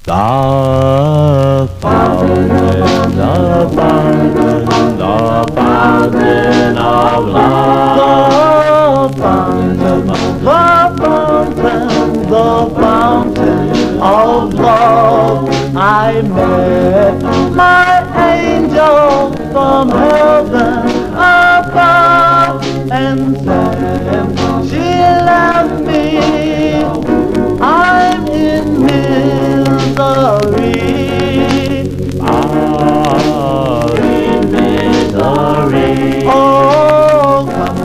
The fountain, the fountain, the fountain of love. The fountain, the fountain, the fountain of love. I met my angel from heaven above and said she loved me. I'm in misery. I'm in misery. Oh, come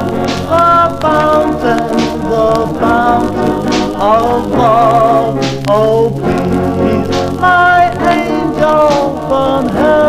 to the fountain of love. Oh, please, my angel from heaven.